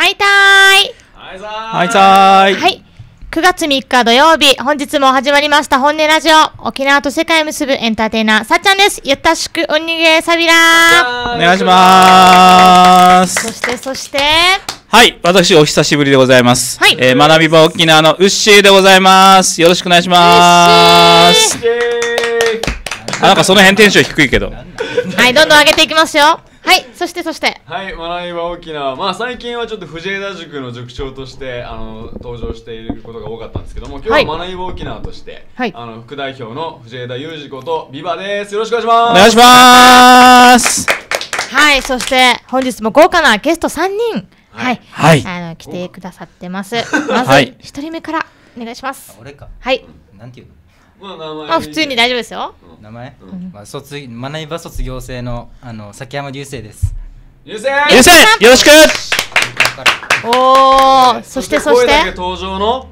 はいたーい。 はいさーい。 はい。9月3日土曜日、本日も始まりました本音ラジオ。沖縄と世界を結ぶエンターテイナー、さっちゃんです。よったしくおにげさびらー。 お願いしまーす。 そして、 はい、私お久しぶりでございます。 はい。 学び場沖縄のウッシーでございます。よろしくお願いしまーす。なんかその辺テンション低いけど。 はい、どんどん上げていきますよ。はい、そして。 はい、学び場沖縄。まあ最近はちょっと藤枝塾の塾長として登場していることが多かったんですけども、今日は学び場沖縄として、はい、副代表の藤枝裕二ことビバです。よろしくお願いします。 お願いしまーす。 はい、そして本日も豪華なゲスト3人、はい、来てくださってます。まず1人目からお願いします。 俺か。 はい。 なんていうの？ 普通に大丈夫ですよ。 名前？学び場卒業生の崎山流星です。 流星よろしく。 おー、そして声だけ登場の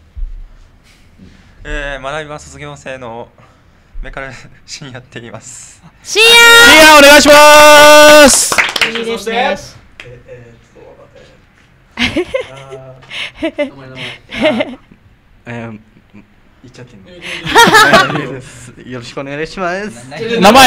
学び場卒業生のメカルシンやっています。 シンお願いします。 いいですね。 言っちゃってんの。よろしくお願いします。 名前。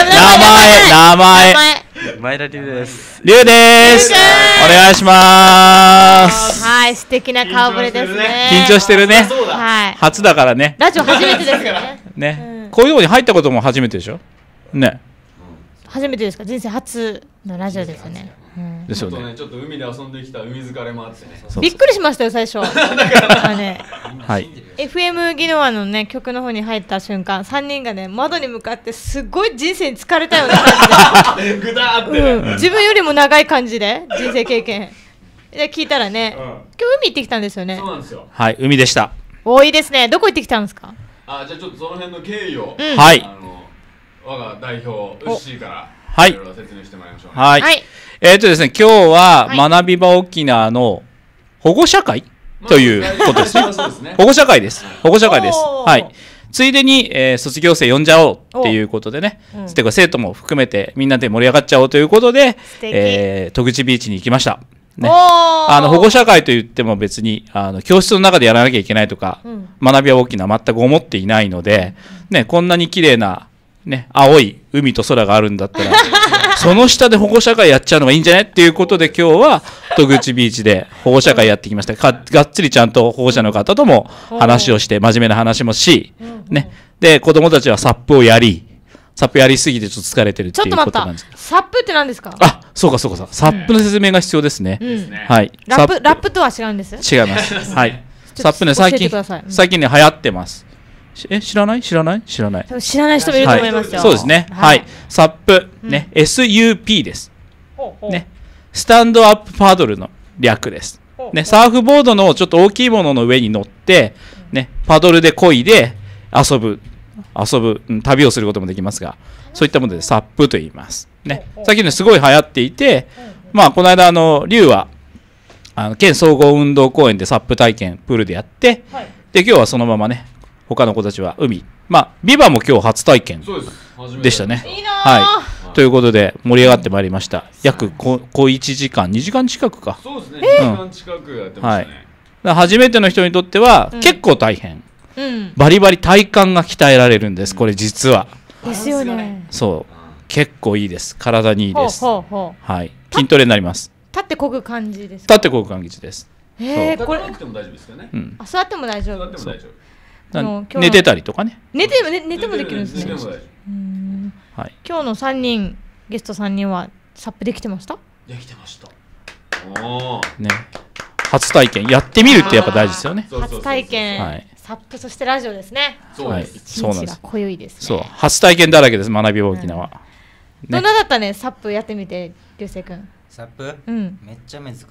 前田龍です。 龍です。お願いします。 はい、素敵な顔ぶれですね。 緊張してるね。 はい。 初だからね。 ラジオ初めてですよね。 ね。こういうとこに入ったことも初めてでしょ。ね。 初めてですか。人生初のラジオですよね。 ですよね。 ちょっと海で遊んできた海疲れもあってね。 びっくりしましたよ最初。 はい。 FM ギノワのね曲の方に入った瞬間、3人がね窓に向かってすごい人生に疲れたような感じで、 ぐだーって、 自分よりも長い感じで人生経験で聞いたらね、今日海行ってきたんですよね。 そうなんですよ。 はい、海でした。 多いですね。どこ行ってきたんですか？ じゃあちょっとその辺の経緯を、 はい。 我が代表ウッシーからはい。 いろいろ説明してもらいましょう。 はい。ですね、今日は学び場沖縄の保護者会ということですね。保護者会です。はい。ついでに、卒業生呼んじゃおうっていうことでね、生徒も含めてみんなで盛り上がっちゃおうということで、戸口ビーチに行きました。ね、保護者会といっても別に教室の中でやらなきゃいけないとか、学び場沖縄全く思っていないので、ね、こんなに綺麗なね、青い海と空があるんだったらその下で保護者会やっちゃうのがいいんじゃないっていうことで、今日は戸口ビーチで保護者会やってきました。がっつりちゃんと保護者の方とも話をして、真面目な話もし、ね、で子供たちはサップをやりすぎてちょっと疲れてるっていうことなんですけど。 サップって何ですか？ そうかサップの説明が必要ですね。はい。 ラップとは違うんです。 違います。はい。サップね、最近ね流行ってます。知らない人もいると思いますよ。そうですね。はい。サップね、SUP です。ね、スタンドアップパドルの略です。ね、サーフボードのちょっと大きいものの上に乗ってね、パドルで漕いで遊ぶ、旅をすることもできますが、そういったものでサップと言います。ね、最近ねすごい流行っていて、まあこの間龍は県総合運動公園でサップ体験プールでやって、で今日はそのままね。他の子たちは海、ビバも今日初体験でしたね。はい。ということで盛り上がってまいりました。約1時間、2時間近くか。 そうですね。2時間近くやってましたね。 初めての人にとっては結構大変。バリバリ体幹が鍛えられるんです。これ実は。 ですよね。 そう。結構いいです。体にいいです。はい。筋トレになります。 立ってこぐ感じです。 立ってこぐ感じです。 これ立たなくても大丈夫ですよね。 座っても大丈夫。 寝てたりとかね。 寝てもできるんですね。今日の3人ゲスト3人はサップできてました？ できてました。 ね、初体験やってみるってやっぱ大事ですよね。 初体験、サップそしてラジオですね。 そうなんです。 一日が濃いですね。 そう、初体験だらけです。学び場沖縄。 どんなだったね、サップやってみて流星君。 サップ？めっちゃ難しい。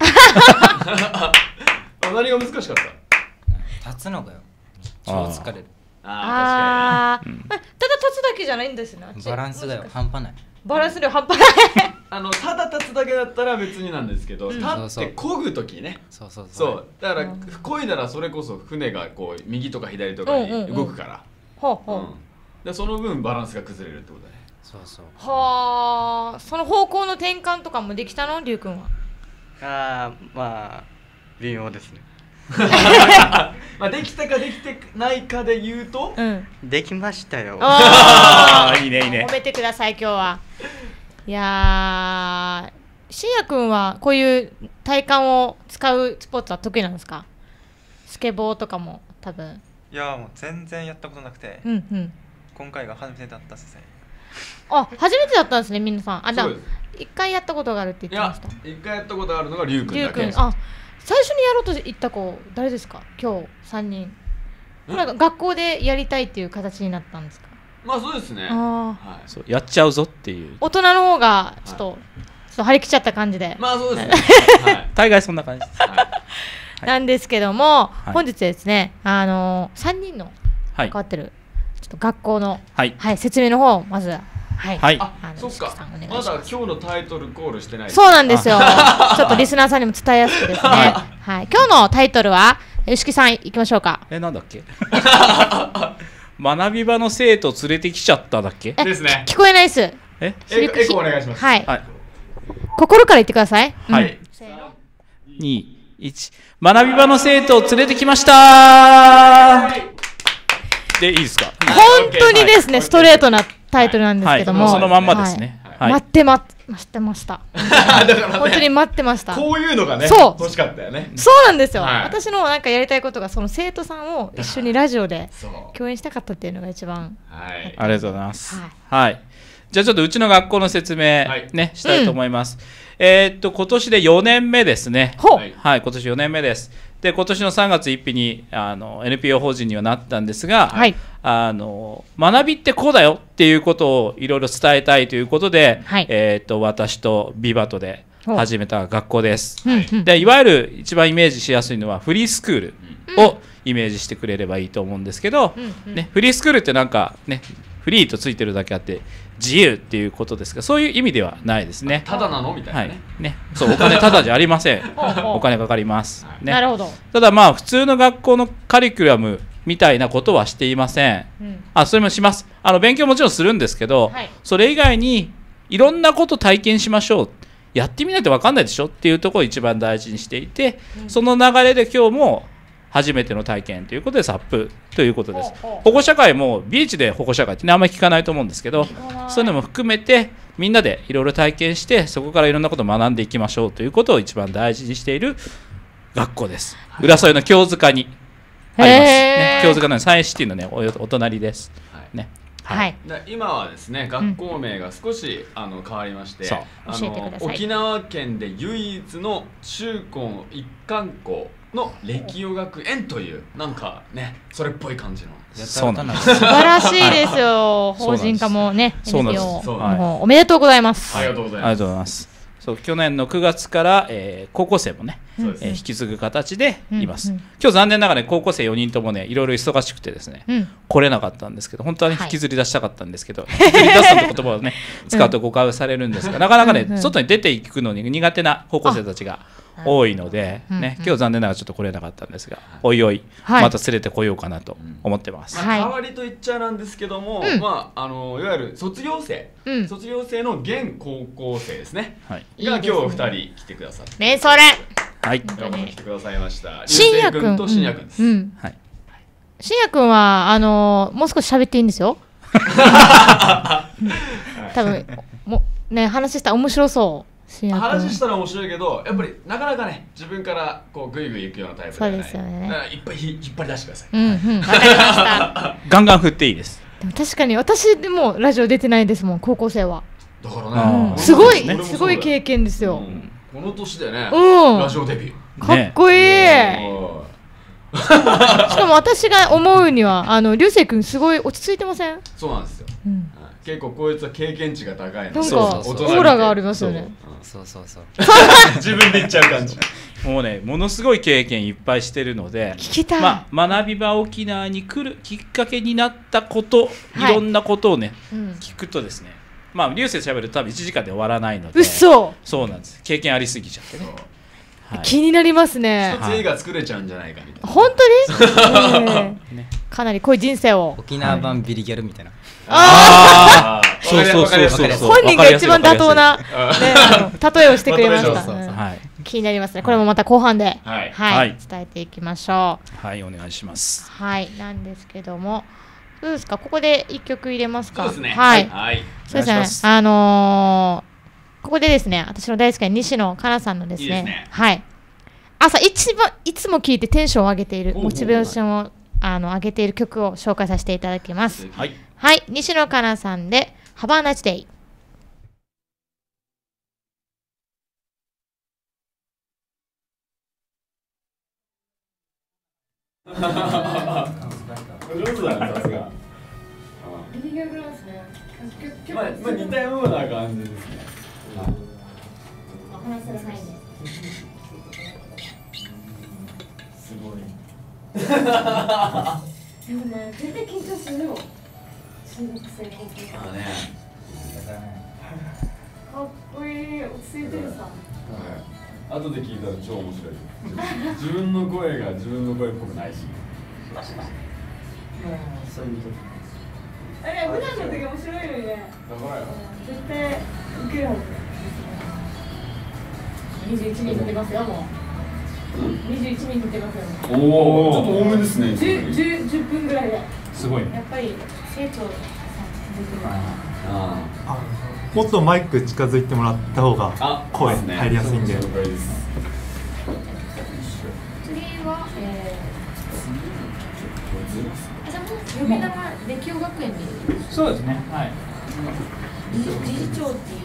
何が難しかった？ 立つのかよ。超疲れる。 ただ立つだけじゃないんですね。 バランスが半端ない。 バランス量半端ない。 ただ立つだけだったら別になんですけど、立って漕ぐときね。そうだから漕いだらそれこそ船がこう右とか左とかに動くから、その分バランスが崩れるってことだね。 そうそう。 はあ、その方向の転換とかもできたの、りゅうくんは？ まあ微妙ですね。 まあできたかできてないかで言うと、 できましたよ。 いいねいいね。 褒めてください今日は。いやー、しんやくんはこういう体幹を使うスポーツは得意なんですか？スケボーとかも多分。 いやもう全然やったことなくて、今回が初めてだったですね。 あ、初めてだったんですね、皆さん。あ、じゃあ一回やったことがあるって言ってました。 一回やったことあるのがりゅうくんだけ。 あ、最初にやろうと言った子誰ですか？今日3人。なんか学校でやりたいっていう形になったんですか？ まあそうですね。 そうやっちゃうぞっていう。 大人の方がちょっと張り切っちゃった感じで。 まあそうですね。 大概そんな感じです。 なんですけども、本日ですね、3人の関わってるちょっと学校の説明の方をまず。 はい。あ、そっか。まだ今日のタイトルコールしてない。 そうなんですよ。ちょっとリスナーさんにも伝えやすくですね。はい。今日のタイトルは吉木さんいきましょうか。 なんだっけ？学び場の生徒連れてきちゃっただっけ？ ですね。 聞こえないです。 エコお願いします。 はい。心から言ってください。 はい。2、1。学び場の生徒を連れてきましたでいいですか？ 本当にですね、ストレートなタイトルなんですけども、 そのまんまですね。 待ってました本当に待ってました。 こういうのがね、欲しかったよね。 そうなんですよ。私のなんかやりたいことが、その生徒さんを一緒にラジオで共演したかったっていうのが一番。 ありがとうございます。はい。じゃあちょっとうちの学校の説明ねしたいと思います。今年で4年目ですね。はい、今年4年目です。で、今年の3月1日にNPO 法人にはなったんですが、学びってこうだよっていうことをいろいろ伝えたいということで、私とビバトで始めた学校です。で、いわゆる一番イメージしやすいのはフリースクールをイメージしてくれればいいと思うんですけど、フリースクールってなんかね、フリーとついてるだけあって自由っていうことですが、そういう意味ではないですね。 ただなのみたいなね。そう、お金ただじゃありません。お金かかります。 なるほど。 ただまあ普通の学校のカリキュラムみたいなことはしていません。それもします。勉強もちろんするんですけど、それ以外にいろんなこと体験しましょう。やってみないと分かんないでしょっていうところを一番大事にしていて、その流れで今日も初めての体験ということでサップということです。保護者会もビーチで保護者会って、あんまり聞かないと思うんですけど、そういうのも含めてみんなでいろいろ体験して、そこからいろんなことを学んでいきましょうということを一番大事にしている学校です。浦添の京塚にあります、ね、京塚のサイエンシティの、ね、お隣です、ね。 今はですね、学校名が少し変わりまして、沖縄県で唯一の中高一貫校の歴代学園という、なんかね、それっぽい感じの。 そうなんです。 素晴らしいですよ。法人化もね、NPO。おめでとうございます。 ありがとうございます。 ありがとうございます。そう、去年の9月から、高校生もね、引き継ぐ形でいます。今日残念ながら、ね、高校生4人ともね、いろいろ忙しくてですね、来れなかったんですけど、本当は、ね、引きずり出したかったんですけど、引きずり出すって言葉をね、使うと誤解をされるんですが、なかなかね、外に出ていくのに苦手な高校生たちが多いので、ね、今日残念ながらちょっと来れなかったんですが、おいおい、また連れてこようかなと思ってます。 代わりと言っちゃなんですけども、まあ、いわゆる卒業生の現高校生ですね、が今日2人来てくださって。 それ来てくださいました。 しんやくんとしんやくんです。 しんやくんはもう少し喋っていいんですよ。多分もね、話したら面白そう。 話したら面白いけど、やっぱりなかなかね、自分からこうグイグイいくようなタイプではない。そうですよね。いっぱい引っ張り出してください。 わかりました。 ガンガン振っていいです。 でも確かに私でもラジオ出てないですもん、高校生は。 だからね、 すごい経験ですよ。 この年でね、ラジオデビュー。かっこいい。しかも私が思うには、流星君すごい落ち着いてません？ そうなんですよ。結構こいつは経験値が高いの。 なんかオーラがありますよね。 そう自分で言っちゃう感じ。 もうね、ものすごい経験いっぱいしてるので、 聞きたい。 学び場沖縄に来るきっかけになったこと、いろんなことをね、聞くとですね、流星しゃべると多分1時間で終わらないので。そうなんです。経験ありすぎちゃってね。 気になりますね。 一つ映画作れちゃうんじゃないかみたいな。 本当に？かなり濃い人生を。 沖縄版ビリギャルみたいな。 そう。 本人が一番妥当な例えをしてくれました。 気になりますね。これもまた後半で、 はい伝えていきましょう。はい、お願いします。 はい、なんですけども、どうですか、ここで一曲入れますか。 そうですね。 はい。 そうですね。ここでですね、私の大好きな西野カナさんのですね、はい。朝一番いつも聴いてテンションを上げている、モチベーションを上げている曲を紹介させていただきます。 はい。 はい、西野カナさんで Have a nice day。 上手だね、さすが。 リリー・ガガですね。 まあ似たような感じですね。 話せる範囲で。 すごい。 でもね、絶対緊張するよ。中学生、高校生。かっこいい、落ち着いてるさ。 後で聞いたら超面白い。自分の声が自分の声っぽくないし。 そういう時。 あれ、普段の時面白いよね。 だからよ。 絶対受けるはず。21人出ますよ、もう。21人出ますよ。 おお、ちょっと多めですね。 10分ぐらいで。 すごい。 やっぱり生徒さん出てる。 もっとマイク近づいてもらった方が声入りやすいんで。 次は、呼び名は歴史学園に。 そうですね。はい。 理事長っていう。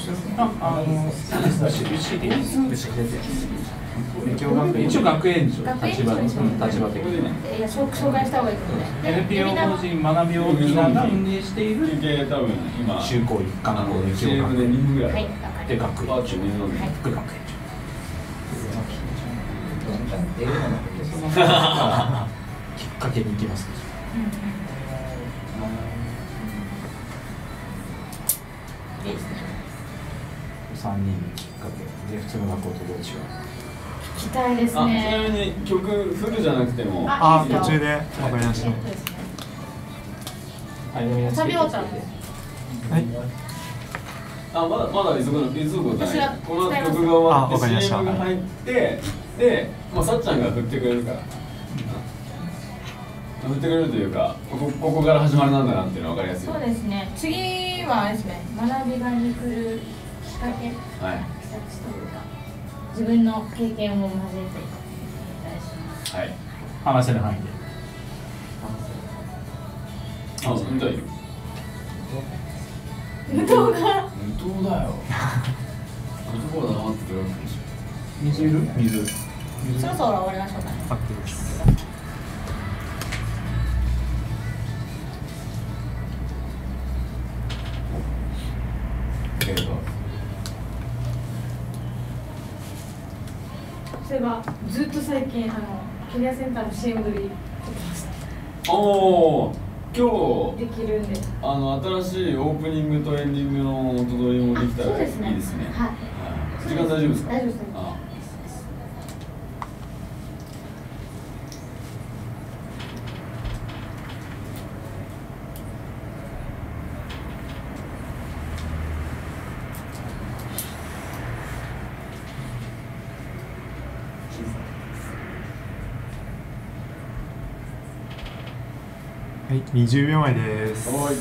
一応学園長、 立場的に。 いや、紹介した方がいいと思うね。 NPO 法人学び沖縄が運営している多分今中高一貫校で CM で2分ぐらい。 はい、 で学パーチュー水飲んで。 副学園きっかけに行きます。 いいですね。 3人きっかけで普通の学校とどう違う。 聞きたいですちなね。 みに曲フルじゃなくても。 途中でわかりました。 サビ終わったら。 はい。 まだ急ぐことない。この伝えます曲が終わってわかりました CM が入ってで、さっちゃんが振ってくれるから。振ってくれるというか、ここから始まりなんだなっていうのは分かりやすい。 そうですね。次はあれですね。学び場に来るきっかけ、 はい。 というか自分の経験を交えてお願いします。 はい。 話せる範囲で。 本当に。 無糖が。 無糖だよ。無糖だなって言われてるでしょ。 水いる？水。 そろそろ終わりましょうかね。 合ってます。 そういえばずっと最近キャリアセンターの CM 撮り撮ってました。 おお、今日できるんで。 新しいオープニングとエンディングの音取りもできたらいいですね。 はい。 時間大丈夫ですか？ 大丈夫です。 はい、20秒前です。 はい。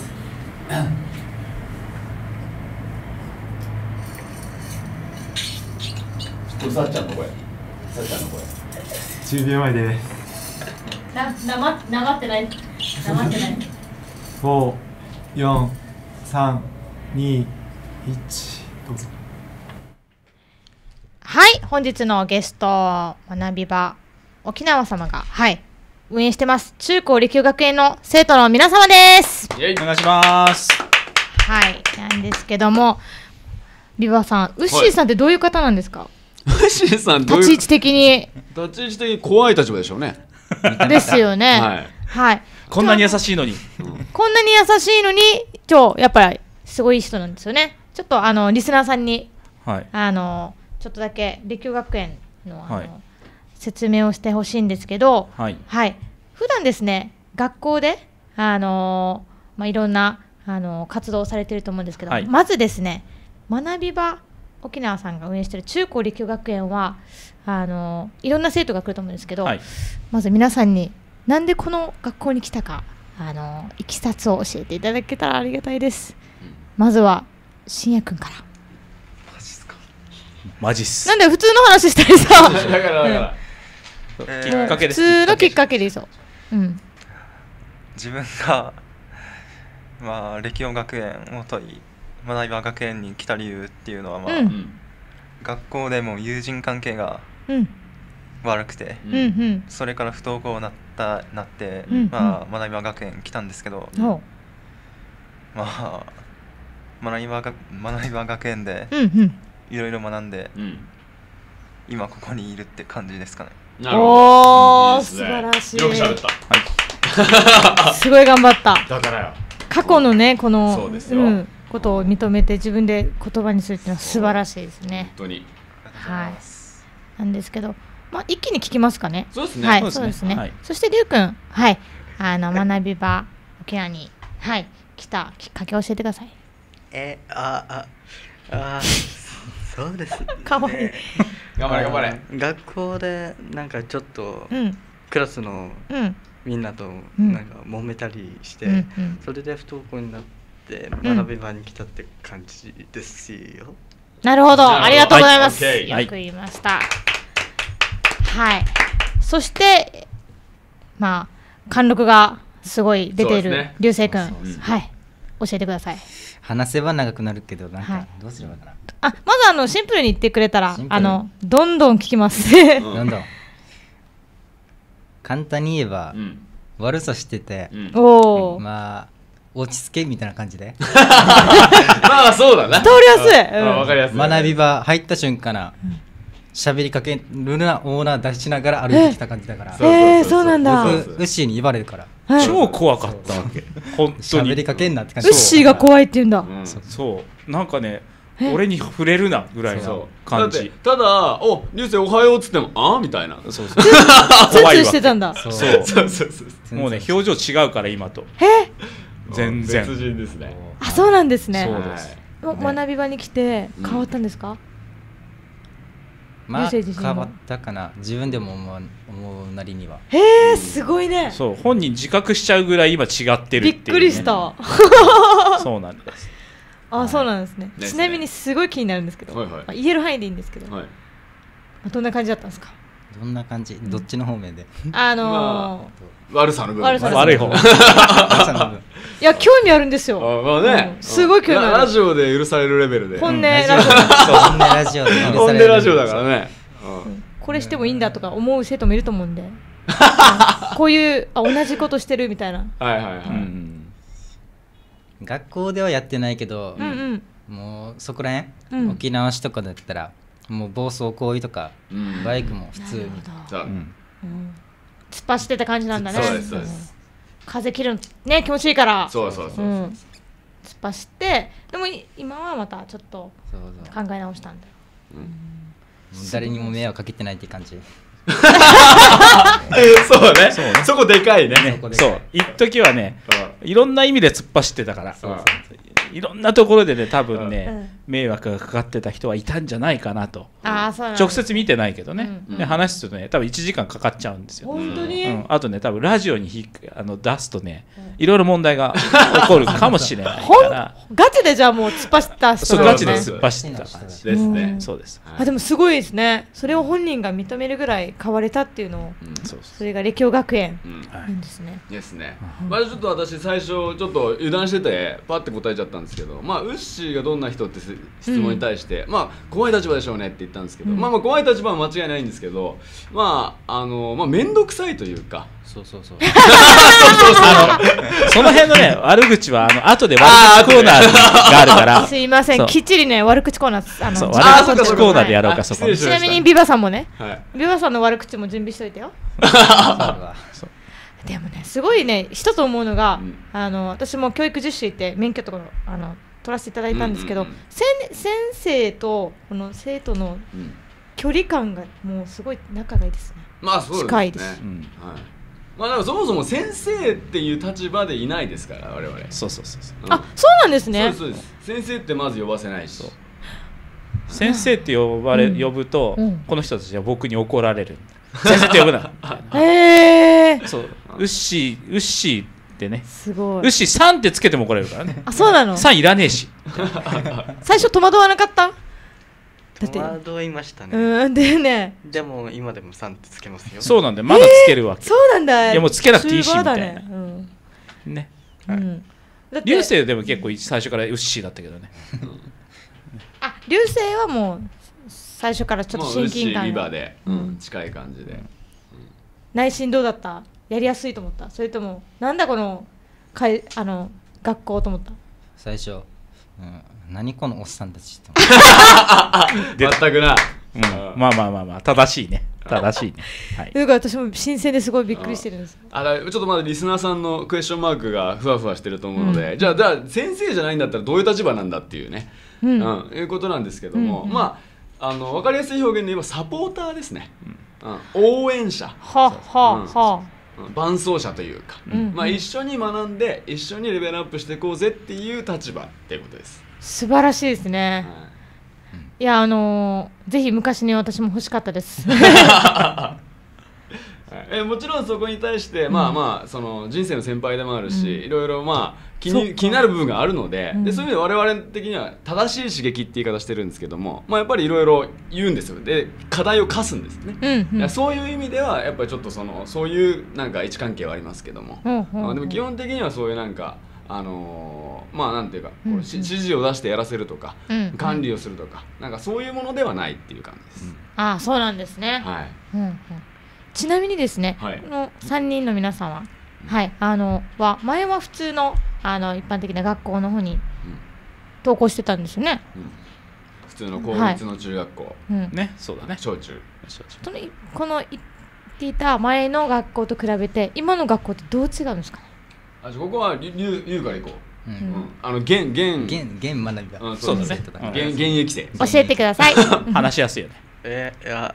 これさっちゃんの声。さっちゃんの声。 10秒前です。 なってない。黙ってない。 5、4、3、2、1、どうぞ。 はい、本日のゲスト学び場沖縄様が運営してます中高立教学園の生徒の皆様です。 お願いします。 はいなんですけども、ビバさん、ウッシーさんってどういう方なんですか？ ウッシーさん立ち位置的に怖い立場でしょうね。 ですよね。はい。 こんなに優しいのに。 こんなに優しいのにやっぱりすごい人なんですよね。ちょっとリスナーさんにちょっとだけ立教学園の説明をしてほしいんですけど、普段ですね学校でいろんな活動をされていると思うんですけど、まずですね学び場沖縄さんが運営している中高立教学園はいろんな生徒が来ると思うんですけど、はい、まず皆さんになんでこの学校に来たかいきさつを教えていただけたらありがたいです。まずは信也くんから。 マジっすか。 マジっす。 なんで普通の話したりさだからきっかけです。 普通のきっかけでいいぞ。 自分が歴音学園元い学び場学園に来た理由っていうのは学校でも友人関係が悪くて、それから不登校になって、学び場学園来たんですけど、学び場学園でいろいろ学んで、今ここにいるって感じですかね。 おー、素晴らしい。 よく喋った。 すごい頑張った。 だからよ。 過去のね、このことを認めて自分で言葉にするっていうのは素晴らしいですね。 本当に。 はい。なんですけど、一気に聞きますかね。 そうですね。 はい、そうですね。そしてりゅうくん、はい、学び場沖縄に来たきっかけを教えてください。 そうです。 かわいい。 頑張れ。 学校でなんかちょっとクラスのみんなとなんか揉めたりして、それで不登校になって学び場に来たって感じですよ。 なるほど、ありがとうございます。よく言いました。はい。そして貫禄がすごい出ている流星くん、はい、教えてください。 話せば長くなるけどなんかどうすればいいかな。 まずシンプルに言ってくれたらどんどん聞きます。 どんどん。簡単に言えば悪さしてて、落ち着けみたいな感じで。 そうだな。 通りやすい。 わかりやすい。 学び場入った瞬間喋りかけるなオーナー出しながら歩いてきた感じだから。 そうなんだ。 ウッシーに言われるから。 超怖かったわけ。本当に。 喋りかけんなって感じ。 ウッシーが怖いって言うんだ。 そうなんかね、俺に触れるなぐらいの感じ。 ただお流星おはようっつってもみたいな。 そう怖いわ。してたんだ。 そうもうね表情違うから今と。全然。 別人ですね。 そうなんですね。 そうです。 学び場に来て変わったんですか？ 変わったかな。自分でも思うなりには。 すごいね。 そう本人自覚しちゃうぐらい今違ってるっていう。 びっくりした。 そうなんです。 そうなんですね。ちなみにすごい気になるんですけど、言える範囲でいいんですけど、どんな感じだったんですか？ どんな感じ？どっちの方面で？ 悪さの部分。 悪い方。 いや興味あるんですよ。すごい興味ある。 ラジオで許されるレベルで。 本音ラジオ。 本音ラジオで許される。 本音ラジオだからね。 これしてもいいんだとか思う生徒もいると思うんで。こういう同じことしてるみたいな。 学校ではやってないけど、もうそこらへん、沖縄市とかだったらもう暴走行為とか、バイクも普通に突っ走ってた感じなんだね。 そうです。 風切るのね気持ちいいから。 そう。 突っ走ってでも今はまたちょっと考え直したんだよ。 誰にも迷惑かけてないって感じ。 そうね。そこでかいね。 そう一時はねいろんな意味で突っ走ってたから。いろんなところでね多分ね迷惑がかかってた人はいたんじゃないかなと。直接見てないけどね。で話すとね多分1時間かかっちゃうんですよ。 本当に。 あとね多分ラジオに出すとねいろいろ問題が起こるかもしれないから。 ガチでじゃあもう突っ走った人。 そうガチで突っ走った感じですね。 そうです。 でもすごいですね。それを本人が認めるぐらい変われたっていうのを。それが立教学園なんですね。 ですね。ちょっと私最初ちょっと油断しててパッて答えちゃったんですけど、ウッシーがどんな人って質問に対して怖い立場でしょうねって言ったんですけど、怖い立場は間違いないんですけど、面倒くさいというか。 そうその辺のね悪口は後で悪口コーナーがあるからすいませんきっちりね悪口コーナー悪口コーナーでやろうか。そこちなみにビバさんもねビバさんの悪口も準備しといてよ。でもねすごいね一つ思うのが私も教育実習行って免許とか取らせていただいたんですけど、先生とこの生徒の距離感がもうすごい仲がいいですね。近いです。 だからそもそも先生っていう立場でいないですから我々。 そう。 そうなんですね。 そうです。先生ってまず呼ばせないし。 先生って呼ぶと、この人たちは僕に怒られる。先生って呼ぶな。そう、ウッシーってね。 すごい。 ウッシーさんってつけても怒られるからね。 あ、そうなの。 さんいらねえし。 最初戸惑わなかった？ 戸惑いましたね。でも今でもさんってつけますよ。 そうなんだよ。まだつけるわけ。 そうなんだ。 いやもうつけなくていいしみたいな。ね。流星でも結構最初からウッシーだったけどね。 あ、流星はもう最初からちょっと親近感リバで近い感じで。 内心どうだった？やりやすいと思った？それともなんだこの学校と思った？ 最初、何このおっさんたちと。 全くな。 まあ正しいね。正しいね。はい。 だから私も新鮮ですごいびっくりしてるんです。 ちょっとまだリスナーさんのクエスチョンマークがふわふわしてると思うので、じゃあ先生じゃないんだったらどういう立場なんだっていうね、いうことなんですけども、まあ分かりやすい表現で言えばサポーターですね。応援者。伴走者というか、まあ一緒に学んで一緒にレベルアップしていこうぜっていう立場っていうことです。 素晴らしいですね。いやぜひ昔に私も欲しかったです。 もちろんそこに対してその人生の先輩でもあるし、いろいろ気になる部分があるので、そういう意味で我々的には正しい刺激って言い方してるんですけども、やっぱりいろいろ言うんですよ。で課題を課すんですね。そういう意味ではやっぱりちょっとそういうなんか位置関係はありますけども、でも基本的にはそういうなんかなんていうか指示を出してやらせるとか、管理をするとか、なんかそういうものではないっていう感じです。 ああ、そうなんですね。はい。ちなみにですね、この3人の皆さんは、前は普通の一般的な学校の方に登校してたんですよね。 普通の公立の中学校。 ね、そうだね。 小中。 この言っていた前の学校と比べて、今の学校ってどう違うんですかね。 ここは優から行こう。現学びが。 そうだね。現役生。 教えてください。 話しやすいよね。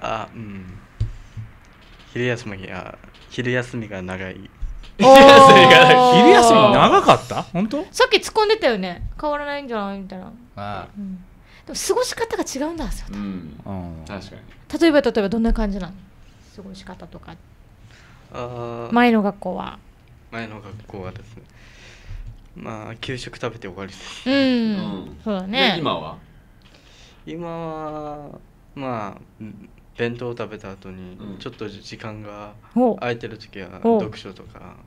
昼休みが長い。 昼休み長かった？本当？ さっき突っ込んでたよね。変わらないんじゃないみたいな。でも過ごし方が違うんだ。確かに。例えばどんな感じなの？過ごし方とか。前の学校はですね。給食食べて終わりです。 そうだね。 今は弁当を食べた後にちょっと時間が空いてる時は読書とか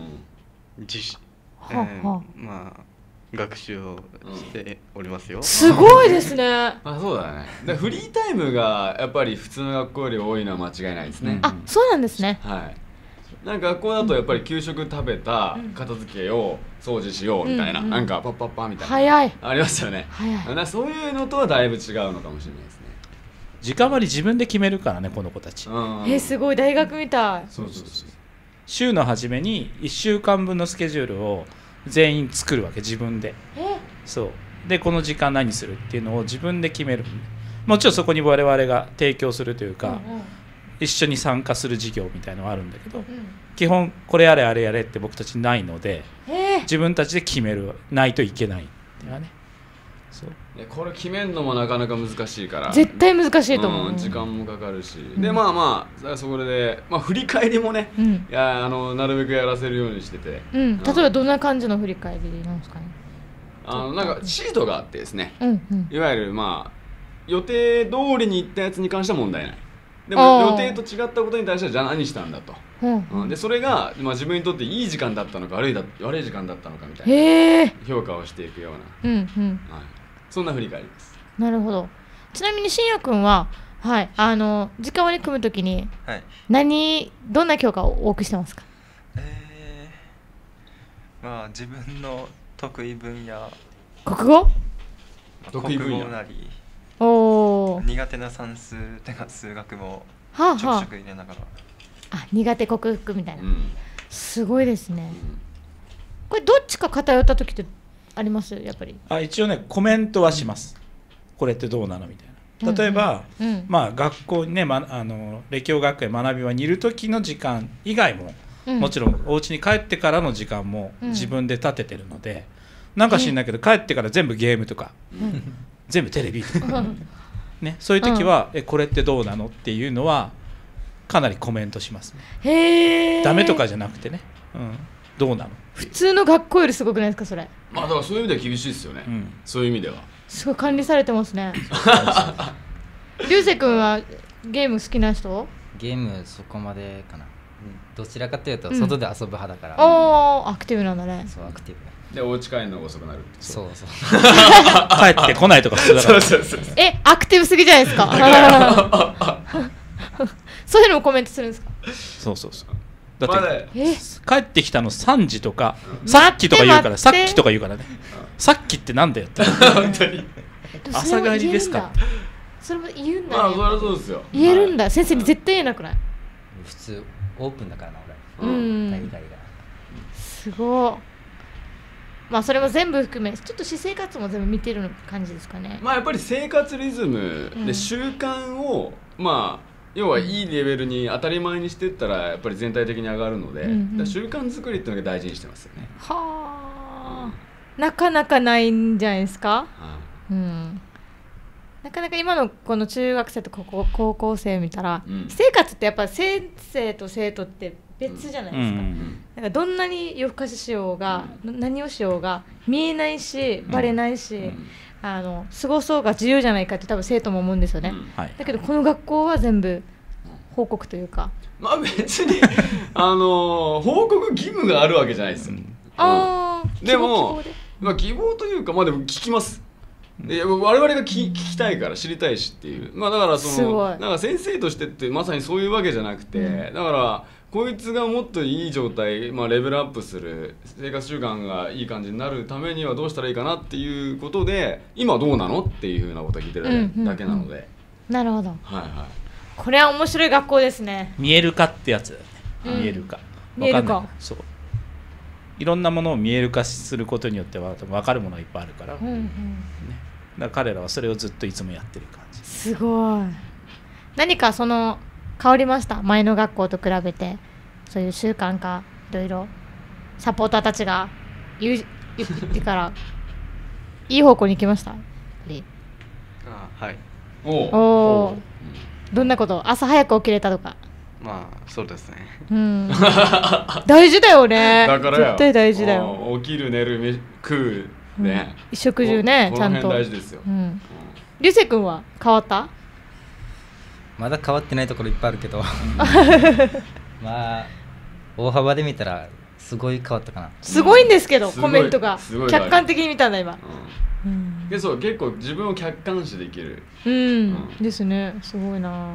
学習をしておりますよ。 すごいですね。 そうだね。フリータイムがやっぱり普通の学校より多いのは間違いないですね。 そうなんですね。 はい。なんか学校だとやっぱり給食食べた片付けを掃除しようみたいな、なんかパッパッパみたいな早いありますよね。そういうのとはだいぶ違うのかもしれないですね。 時間割自分で決めるからね、この子たち。 すごい大学みたい。 週の初めに1週間分のスケジュールを全員作るわけ、自分で。そうでこの時間何するっていうのを自分で決める。もちろんそこに我々が提供するというか、一緒に参加する授業みたいのはあるんだけど、基本これやれあれやれって僕たちないので、自分たちで決めるないといけないっていうね。 これ決めるのもなかなか難しいから、 絶対難しいと思う。 時間もかかるし、でそこで振り返りもね、なるべくやらせるようにしてて、 例えばどんな感じの振り返りなんですかね。 なんかシートがあってですね、いわゆる予定通りに行ったやつに関しては問題ない。でも予定と違ったことに対してはじゃあ何したんだと、でそれが自分にとっていい時間だったのか悪い時間だったのかみたいな評価をしていくような、そんな振り返りです。 なるほど。ちなみにしんやくんは、時間割り組むときにどんな教科を多くしてますか？ 自分の得意分野、 国語なり苦手な算数とか数学もちょくちょく入れながら、 苦手克服みたいな、すごいですね。これどっちか偏った時ってあります？やっぱり一応ねコメントはします。これってどうなのみたいな。例えば、学校にね、歴教学園学び場にいる時の時間以外も、もちろんお家に帰ってからの時間も自分で立ててるので、なんか知んないけど帰ってから全部ゲームとか、全部テレビとかね、そういう時は、これってどうなのっていうのはかなりコメントしますね。 へえ。 ダメとかじゃなくてね、どうなの。 普通の学校よりすごくないですかそれ。 まあだからそういう意味では厳しいですよね、そういう意味ではすごい管理されてますね。流星君はゲーム好きな人？ ゲームそこまでかな。どちらかというと外で遊ぶ派だから。 おー、アクティブなんだね。 そう、アクティブでお家帰るのが遅くなるって。 そうそう。 帰ってこないとか普通だから。 そうアクティブすぎじゃないですか。そういうのもコメントするんですか？ そうだって帰ってきたの3時とかさっきとか言うから、さっきとか言うからね。さっきってなんだよって。 本当に朝帰りですか。 それも言うんだね。 まあそりゃそうですよ。 言えるんだ。先生に絶対言えなくない？ 普通オープンだからな俺。大概がすごい。まあそれも全部含めちょっと私生活も全部見てる感じですかね。 まあやっぱり生活リズムで習慣をまあ要はいいレベルに当たり前にしていったらやっぱり全体的に上がるので、習慣作りっていうのが大事にしてますよね。 はあ、なかなかないんじゃないですか。なかなか今のこの中学生と高校生を見たら、私生活ってやっぱ先生と生徒って別じゃないですか。なんかどんなに夜更かししようが、何をしようが見えないしバレないし、過ごそうが自由じゃないかって多分生徒も思うんですよね。だけどこの学校は全部報告というか、 まあ別に報告義務があるわけじゃないですよ。でもまあ希望というか、まあでも聞きます。で我々が聞きたいから知りたいしっていう、まあだからなんか先生としてってまさにそういうわけじゃなくて、だからこいつがもっといい状態、まあ、レベルアップする生活習慣がいい感じになるためにはどうしたらいいかなっていうことで、今どうなのっていうふうなことを聞いてるだけなので。 なるほど。これは面白い学校ですね。 見える化ってやつだよね。見える化。 見える化。 そう。いろんなものを見える化することによっては分かるものがいっぱいあるから、だから彼らはそれをずっといつもやってる感じ。 すごい。何か変わりました？前の学校と比べてそういう習慣かいろいろサポーターたちが言ってからいい方向に行きました？ はい。 おどんなこと？朝早く起きれたとか？ まあそうですね。 大事だよね。 だから絶対大事だよ。 起きる寝る食うね。 食事ね、ちゃんと。 この辺大事ですよ。 流星君は変わった？ まだ変わってないところいっぱいあるけどまあ大幅で見たらすごい変わったかな。 すごいんですけど、コメントが客観的に見たんだ今。 そう、結構自分を客観視できる。 ですね。すごいな。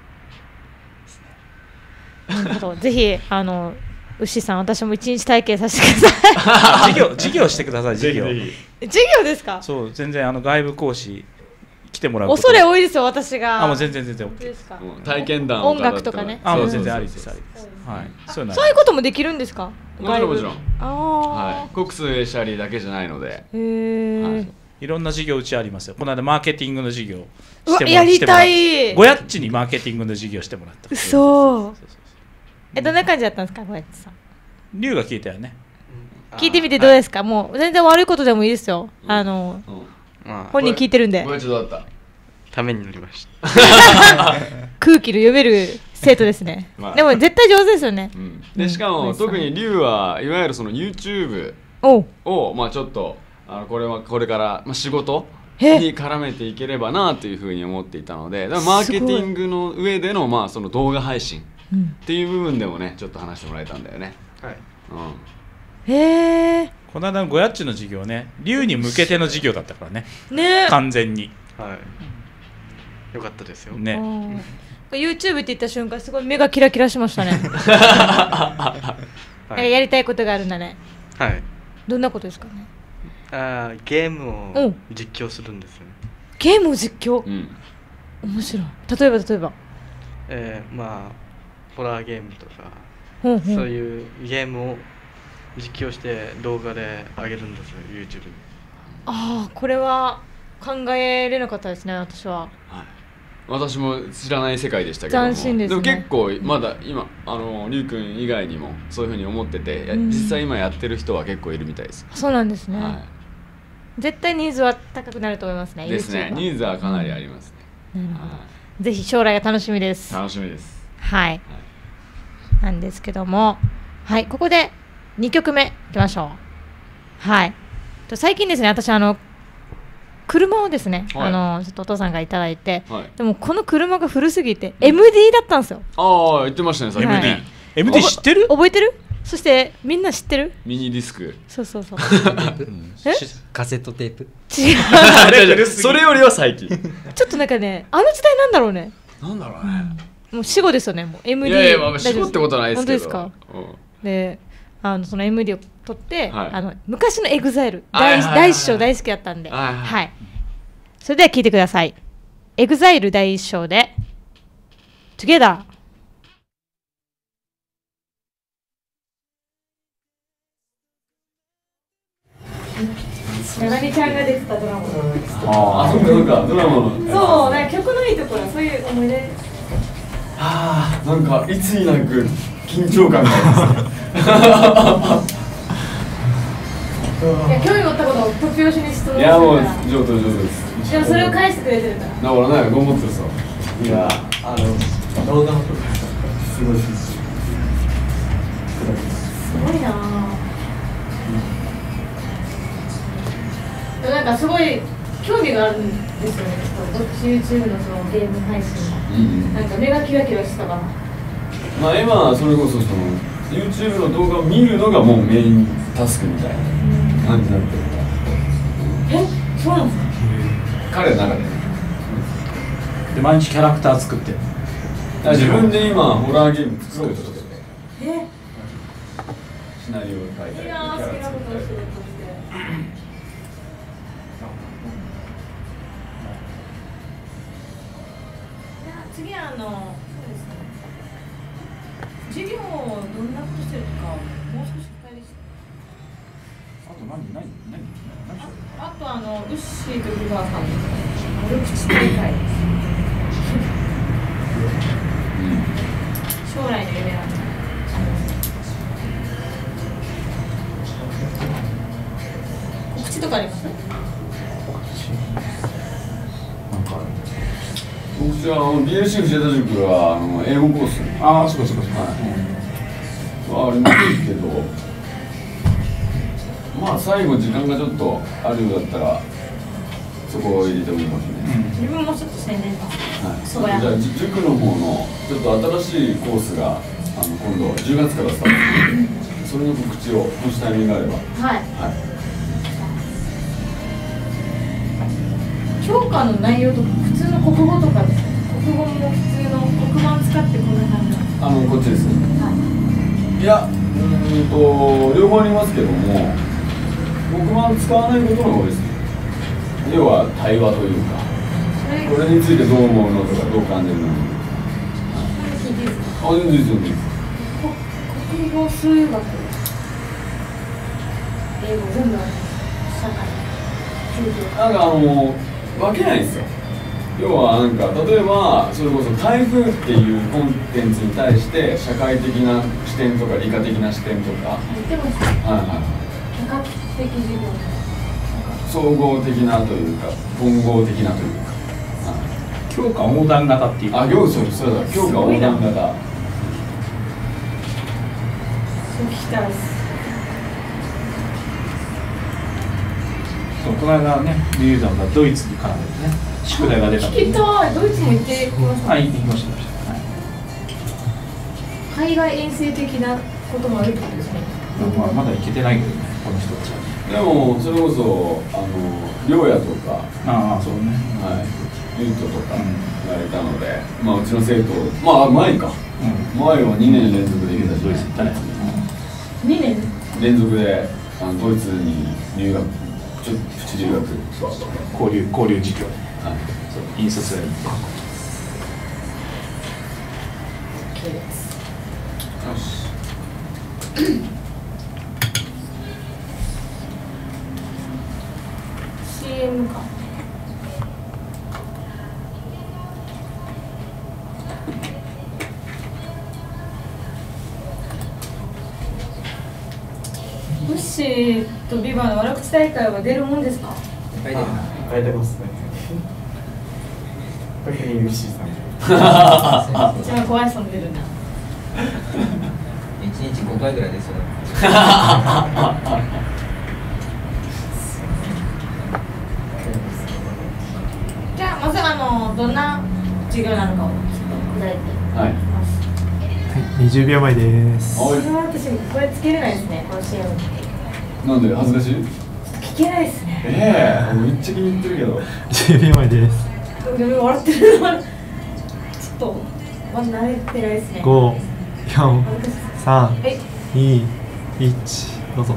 ぜひ牛さん、私も一日体験させてください。授業してください。授業ですか？ そう、全然外部講師来てもらう。 恐れ多いですよ、私が。 もう全然 OK ですか？ 体験談、 音楽とかね。 もう全然ありです。はい。 そういうこともできるんですか？ もちろんもちろん。国数シャリだけじゃないので。 いろんな授業うちありますよ。この間マーケティングの授業してもらった。やりたい。 ごやっちにマーケティングの授業してもらった。 そう。どんな感じだったんですか、ごやっちさん？ 龍が聞いたよね。 聞いてみてどうですか？もう全然悪いことでもいいですよ。本人聞いてるんで。 ごやっちどうだった？ ためになりました。 空気の読める生徒ですね。でも絶対上手ですよね。 でしかも特に龍はいわゆるその YouTube をまあちょっとこれから仕事に絡めていければなというふうに思っていたので、マーケティングの上でのまあその動画配信っていう部分でもねちょっと話してもらえたんだよね。 へえ。 この間のごやっちの授業ね、龍に向けての授業だったからね。完全に。 よかったですよ。 ね。 YouTube って言った瞬間すごい目がキラキラしましたね。やりたいことがあるんだね。 はい。 どんなことですかね？ ゲームを実況するんですよね。 ゲームを実況？面白い。例えばまあホラーゲームとかそういうゲームを実況して動画で上げるんですよ、 YouTube に。 これは考えれなかったですね、私は。 私も知らない世界でしたけども、 斬新ですね。 でも結構まだ今龍くん以外にもそういうふうに思ってて、実際今やってる人は結構いるみたいです。 そうなんですね。絶対ニーズは高くなると思いますね。 ですね。ニーズはかなりありますね。 ぜひ将来が楽しみです。 楽しみです。 はい。なんですけども、はい、ここで2曲目いきましょう。はい。最近ですね、私車をですね、ちょっとお父さんがいただいて、でもこの車が古すぎて MD だったんですよ。 ああ、言ってましたね、さっきね。 MD 知ってる？ 覚えてる？そしてみんな知ってる？ ミニディスク。 そうそうそう。 カセットテープ？ 違う。それよりは最近。 ちょっとなんかね、あの時代なんだろうね。 なんだろうね。 もう死後ですよね、もう MD。 いやいや、まあ死後ってことはないですけど。 本当ですか？で、その MD を取って、昔の EXILE 第一章大好きだったんで、はい。それでは聴いてください。EXILE 第一章で Together。ななみちゃんが出てたドラマの。 あ、そうか、ドラマの。 そう、なんか曲のいいところはそういう思い出。 ああ、なんかいつになく緊張感があります。 いや、興味持ったことを突拍子に質問するから。 いや、もう上手です。 でもそれを返してくれてるから。 だからね、頑張ってるさ。いや、動画もすごいです。 すごいなぁ。なんかすごい興味があるんですよね。どっち YouTube のそのゲーム配信が、なんか目がキラキラしたから。 まあ今それこそYouTube の動画を見るのがもうメインタスクみたいな感じになってるから。 そうなんですか？ 彼の中で。 で毎日キャラクター作ってる。 自分で今ホラーゲーム作ろうとしてる。シナリオを書いて。 いいなぁ、好きなことを仕事して。次そうですね、授業をどんなことしてるかもう少し深いです。 あと何あとウッシーとルバーさんの悪口大会です。将来の夢は告知とかあります？ 僕はBLC 藤枝塾は英語コース。 ああ、そうか。 はありますけど、まあ最後時間がちょっとあるようだったらそこを入れてもいいかもしれないです。 自分もちょっと宣伝か。 じゃあ塾の方のちょっと新しいコースが今度10月からスタートする。それの告知をもしタイミングがあれば。 教科の内容とか普通の国語とかですか？国語も普通の黒板使ってこんな感じなんですか？ こっちですね。いや、両方ありますけども、黒板使わないことの方が多いですね。要は対話というか、これについてどう思うのとかどう感じるの。 聞いていいですか？ 全然いいです。 国語、数学、英語全部あります。社会、 分けないんですよ。要は例えばそれこそ台風っていうコンテンツに対して社会的な視点とか理科的な視点とか、 多角的授業、 総合的なというか混合的なというか、 教科横断型っていう。 そうだ、教科横断型。 そう聞きたいです。 この間ね、リュウさんがドイツに絡めてね、宿題が出た。 聞きたい。ドイツも行ってきました。 はい、行ってきました。 海外遠征的なこともあるってことですね。 まだ行けてないけどね、この人たちは。 でもそれこそ寮屋とか、 そうね。 ユートとかがいたので、うちの生徒、前か。前は2年連続で行けたし、 ドイツ行ったね。 2年連続でドイツに留学。プチ留学、 交流授業、引率がいいんで。 CM か。ウッシーとビバの悪口大会は出るもんですか？ 書いてますね。 これウッシーさん。 一番怖い人出るな。 1日5回ぐらいですよ。 じゃあまずどんな授業なのかを答えてはい。 20秒前です。 これは私これつけれないですね、この CM。 なんで恥ずかしい？ 聞けないですね。 めっちゃ気に入ってるけど。 10秒前です。 笑ってる。ちょっと慣れてないですね。 5、4、3、2、1、どうぞ。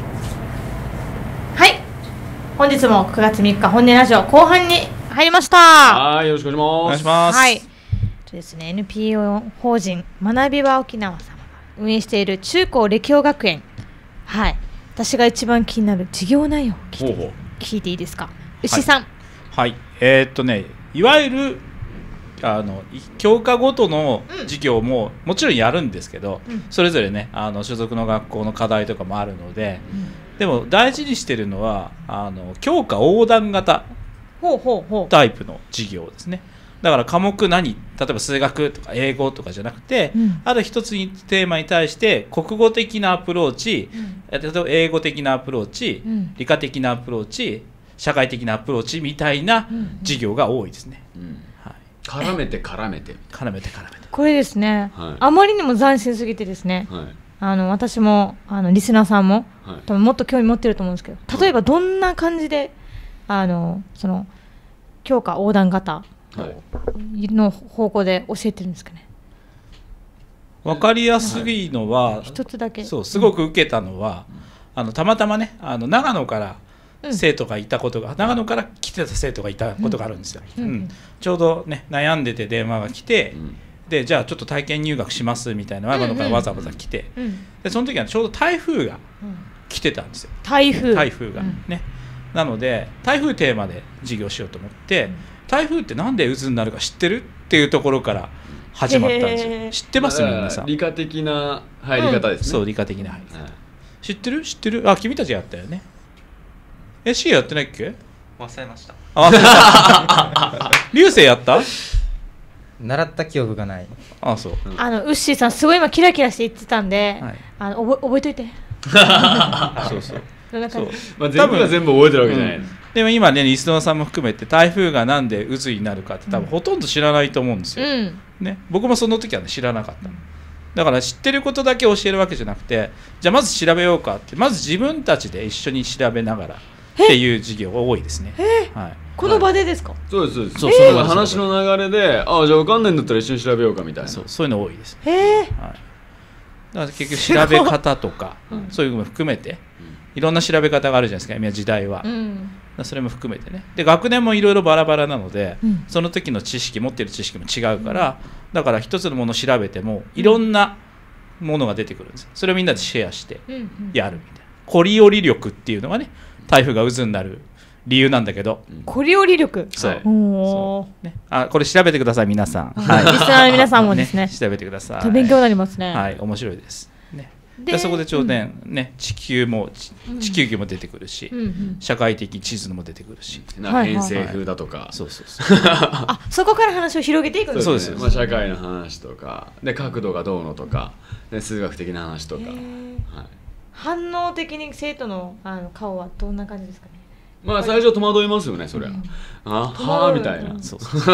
はい。本日も9月3日本音ラジオ後半に入りました。 はい、よろしくお願いします。 はい。ですね、NPO 法人学び場沖縄様が運営している中高歴応学園。はい。私が一番気になる授業内容を聞いていいですか。牛さん。 はい。いわゆる教科ごとの授業ももちろんやるんですけど、それぞれね所属の学校の課題とかもあるので、でも大事にしてるのは教科横断型タイプの授業ですね。だから科目例えば数学とか英語とかじゃなくて、ある一つにテーマに対して国語的なアプローチ、例えば英語的なアプローチ、理科的なアプローチ、社会的なアプローチみたいな授業が多いですね。 絡めてこれですね、あまりにも斬新すぎてですね、私もリスナーさんも、多分もっと興味持ってると思うんですけど、例えばどんな感じでその教科横断型の方向で教えてるんですかね。 分かりやすいのは、 一つだけそうすごく受けたのは、たまたまね長野から生徒がいたことが、長野から来てた生徒がいたことがあるんですよ。ちょうどね悩んでて電話が来て、でじゃあちょっと体験入学しますみたいな長野からわざわざ来て、でその時はちょうど台風が来てたんですよ。台風がね。なので台風テーマで授業しようと思って、台風ってなんで渦になるか知ってるっていうところから始まったんですよ。知ってます？皆さん。 理科的な入り方ですね。 そう理科的な入り方。知ってる？あ、君たちやったよね。C やってないっけ？ 忘れました。 あ、忘れた。流星やった？ 習った記憶がない。 あ、そう。 ウッシーさんすごい今キラキラして言ってたんで、覚えといて。 そうそう。 まあ全部が全部覚えてるわけじゃない。 でも今ねリスナーさんも含めて台風がなんで渦になるかって多分ほとんど知らないと思うんですよ。ね、僕もその時はね知らなかった。だから知ってることだけ教えるわけじゃなくて、じゃあまず調べようかって、まず自分たちで一緒に調べながらっていう授業が多いですね。 この場でですか？ そうです。話の流れで、じゃあ分かんないんだったら一緒に調べようかみたいな。 そういうの多いです。だから結局調べ方とかそういうのも含めていろんな調べ方があるじゃないですか、今時代は。それも含めてね。で学年もいろいろバラバラなので、その時の知識持ってる知識も違うから、だから一つのものを調べてもいろんなものが出てくるんです。それをみんなでシェアしてやるみたいな。コリオリ力っていうのがね、台風が渦になる理由なんだけど。 コリオリ力。 そうね。これ調べてください皆さん。 リスナーの皆さんもですね。 調べてください。 勉強になりますね。 はい、面白いです。でそこでちょうどね、地球儀も出てくるし、社会的地図も出てくるし、 偏西風だとか、 そこから話を広げていくんですね。 そうです。社会の話とかで角度がどうのとかで数学的な話とか。 反応的に生徒の顔はどんな感じですかね。 まあ最初戸惑いますよね、そりゃ。はあみたいな。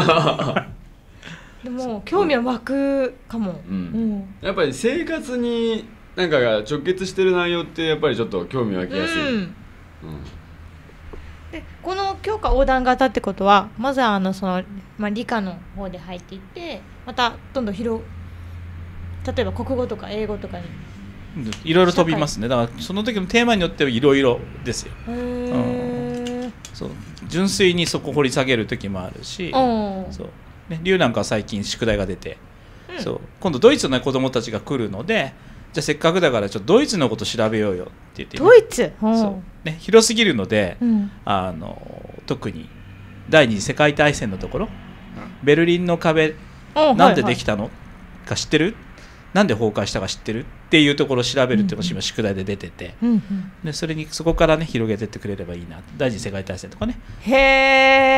でも興味は湧くかも。 やっぱり生活になんかが直結してる内容ってやっぱりちょっと興味湧きやすい。 でこの教科横断型ってことはまずは理科の方で入っていって、またどんどん例えば国語とか英語とかにいろいろ飛びますね。だからその時のテーマによってはいろいろですよ。そう純粋にそこ掘り下げる時もあるし、龍なんかは最近宿題が出て、今度ドイツの子どもたちが来るので、じゃあせっかくだからちょっとドイツのこと調べようよって言って、 ドイツ、 広すぎるので、特に第二次世界大戦のところ、ベルリンの壁なんでできたのか知ってる？なんで崩壊したか知ってるっていうところを調べるっていうのが今宿題で出てて、でそこからね広げてってくれればいいな。第二次世界大戦とかね。 へー。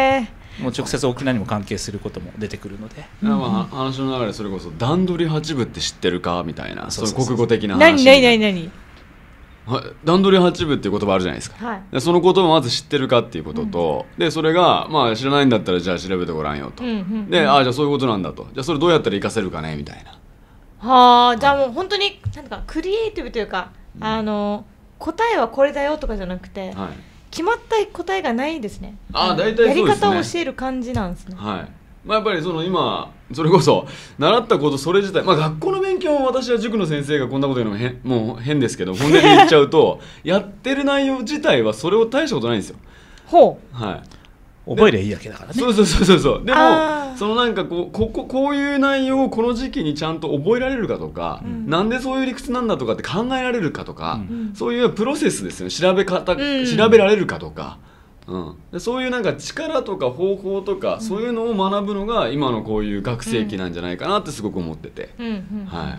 もう直接沖縄にも関係することも出てくるので、 まあ話の流れそれこそ段取り8部って知ってるかみたいな、そういう国語的な話。 何段取り8部っていう言葉あるじゃないですか、はい、でその言葉をまず知ってるかっていうことと、でそれがまあ知らないんだったらじゃあ調べてごらんよと、でじゃあそういうことなんだと、じゃあそれどうやったら活かせるかねみたいな。 はあ、じゃあもう本当になんかクリエイティブというか、答えはこれだよとかじゃなくて、はい、決まった答えがないですね。 大体そうですね。 やり方を教える感じなんですね。 はい。まあ、やっぱり今それこそ習ったことそれ自体、まあ、学校の勉強も私は塾の先生がこんなこと言うのももう変ですけど、本音で言っちゃうとやってる内容自体はそれを大したことないんですよ。 ほう、はい、 覚えりゃいいだけだからね。 そうでもそのなんかこういう内容をこの時期にちゃんと覚えられるかとか、なんでそういう理屈なんだとかって考えられるかとか、そういうプロセスですよね。調べられるかとか、でそういうなんか力とか方法とか、そういうのを学ぶのが今のこういう学生期なんじゃないかなってすごく思ってて、はい。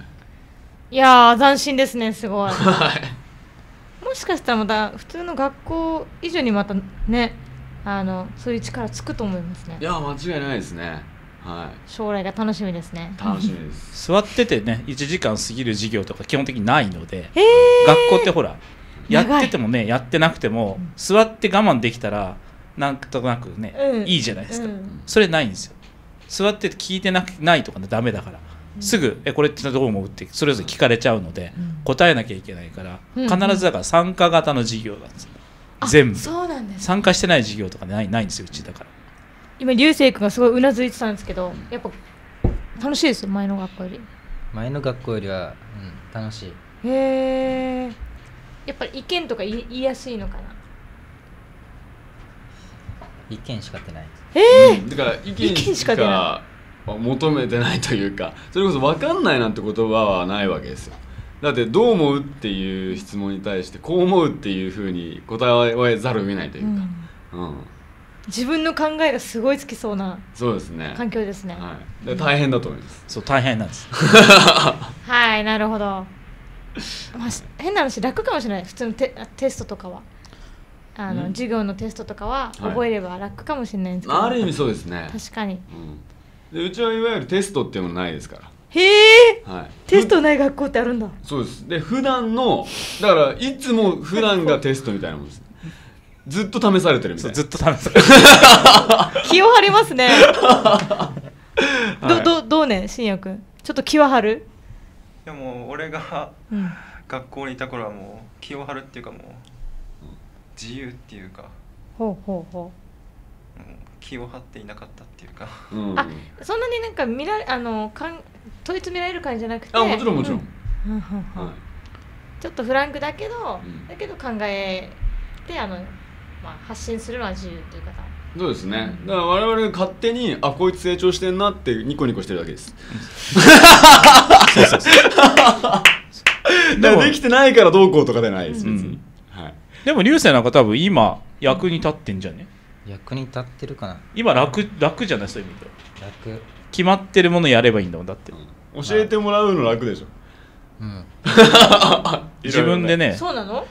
いやー斬新ですね、すごい。もしかしたらまた普通の学校以上にまたね、そういう力つくと思いますね。 いや間違いないですね。はい。 将来が楽しみですね。 楽しみです。 座っててね、1時間過ぎる授業とか基本的にないので、学校ってほらやっててもね、やってなくても、座って我慢できたらなんとなくね、いいじゃないですか、それないんですよ。座って聞いてないとかね、ダメだから、すぐこれってどう思うってそれぞれ聞かれちゃうので、答えなきゃいけないから、必ずだから参加型の授業なんですよ。全部そうなんです、 参加してない授業とかないんですよ、うちだから。 今流星君がすごいうなずいてたんですけど、やっぱ楽しいですよ、前の学校より。 前の学校よりは、楽しい。 へえ。やっぱり意見とか言いやすいのかな。 意見しか出ない。 だから意見しか求めてないというか、それこそ分かんないなんて言葉はないわけですよ。だってどう思うっていう質問に対してこう思うっていうふうに答えざるを得ないというか、 自分の考えがすごいつきそうな環境ですね。 はい、で大変だと思います。 そう、大変なんです。 はい、なるほど。まあ、変な話、楽かもしれない。普通のテストとかは授業のテストとかは覚えれば楽かもしれないんですけど、 ある意味そうですね。 確かに、 でうちはいわゆるテストっていうのないですから。 へえ、テストない学校ってあるんだ。 そうです。で普段のだからいつも普段がテストみたいなもんです。ずっと試されてるみたいな。 ずっと試されてる。 気を張りますね。どうね、信也君、ちょっと気は張る？ いやもう俺が学校にいた頃はもう気を張るっていうか、もう自由っていうか、気を張っていなかったっていうか、 そんなになんか問い詰められる感じじゃなくて、 もちろんもちろん、 ちょっとフランクだけど考えて発信するのは自由という方。 そうですね。だから我々が勝手にこいつ成長してんなってニコニコしてるだけです。でもできてないからどうこうとかでないです。 でも流星なんか多分今役に立ってんじゃね？ 役に立ってるかな。 今楽じゃない、そういう意味で。 楽。 決まってるものやればいいんだもん、だって。 教えてもらうの楽でしょ。 自分でね。 そうなの？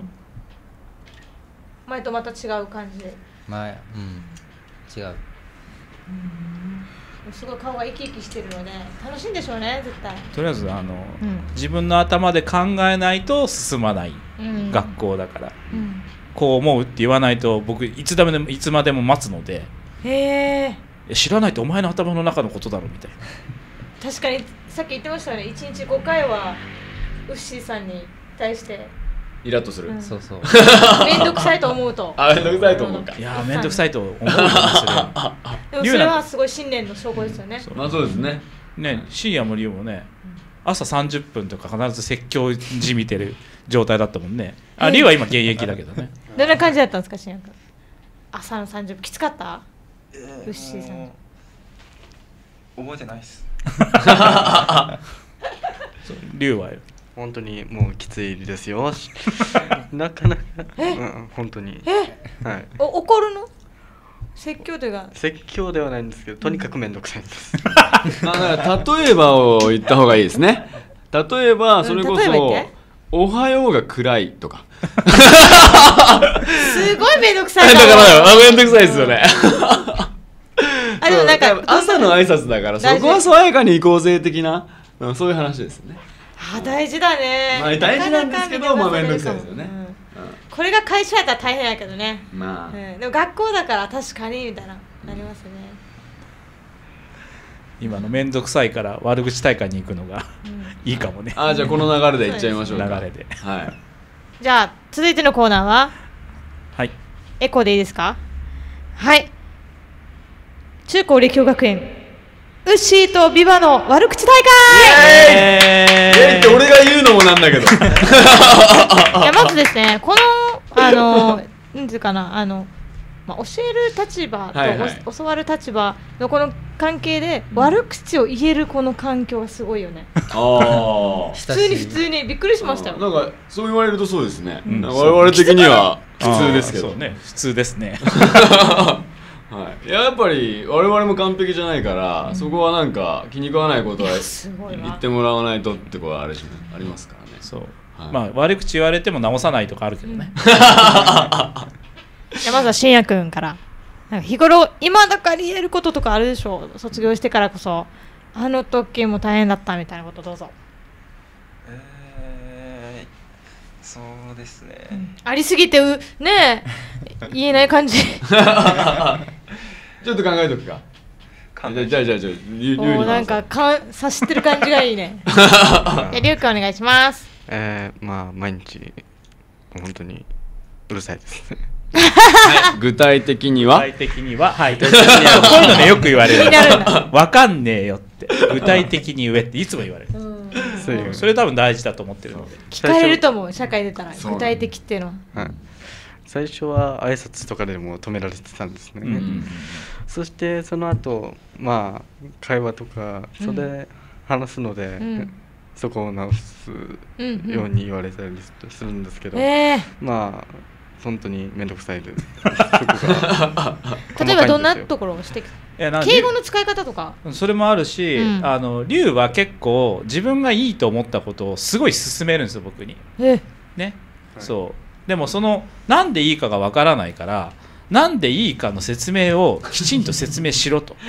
前とまた違う感じで。 違う。 すごい顔が生き生きしてるので楽しいんでしょうね、絶対。 とりあえず自分の頭で考えないと進まない学校だから、こう思うって言わないと僕いつまでも待つので、知らないとお前の頭の中のことだろみたいな。 確かにさっき言ってましたよね、1日5回はウッシーさんに対してイラッとする。 そうそう。 めんどくさいと思うと。 めんどくさいと思うか。 いやめんどくさいと思うかもしれない。 でもそれはすごい信念の証拠ですよね。 そうですね。 深夜もリュウもね、朝30分とか必ず説教じみてる状態だったもんね。リュウは今現役だけどね。 どんな感じだったんですか、深夜君。朝の30分きつかった？ウッシーさん。 覚えてないっす。 リュウはよ。 本当にもうきついですよ。なかなか、本当に。 はい。怒るの？説教というか。 説教ではないんですけど、とにかくめんどくさいです。 例えばを言った方がいいですね。例えばそれこそおはようが暗いとか。 すごいめんどくさい。 だからめんどくさいですよね。 でもなんか朝の挨拶だからそこは爽やかに行こうぜ的な、そういう話ですね。 大事だね。 大事なんですけど、面倒くさいですよね。 これが会社やったら大変やけどね。 まあ、 でも学校だから確かにみたいななりますね。 今の面倒くさいから悪口大会に行くのがいいかもね。 じゃあこの流れでいっちゃいましょうか。 流れで。 はい。 じゃあ続いてのコーナーは、 はい。 エコーでいいですか？はい。中高立教学園ウッシーとビバの悪口大会。って俺が言うのもなんだけど。 いやまずですね、このなんていうかな、教える立場と教わる立場のこの関係で悪口を言えるこの環境がすごいよね。普通にびっくりしましたよ。 なんかそう言われるとそうですね。我々的には普通ですけどね。普通ですね。 はい、やっぱり我々も完璧じゃないから、そこはなんか気に食わないことは言ってもらわないとってことはありますからね。 そう、まあ悪口言われても直さないとかあるけどね。 まずは信也くんから、なんか日頃今だから言えることとかあるでしょう。卒業してからこそあの時も大変だったみたいなことどうぞ。 そうですね、 ありすぎてねえ言えない感じ。 ちょっと考えとくか。じゃあなんか察してる感じがいいね。りゅうくんお願いします。 まあ毎日本当にうるさいですね。 具体的には、 はい、こういうのねよく言われる。わかんねえよって具体的に言えっていつも言われる。それ多分大事だと思ってるので。 聞かれると思う、社会出たら具体的っていうのは。 最初は挨拶とかでも止められてたんですね。そしてその後まあ会話とかそれ話すので、そこを直すように言われたりするんですけど、まあ本当に面倒くさいです。 例えばどんなところを指摘？敬語の使い方とかそれもあるし、龍は結構自分がいいと思ったことをすごい勧めるんですよ、僕に。ね、そうでもそのなんでいいかがわからないから、なんでいいかの説明をきちんと説明しろと。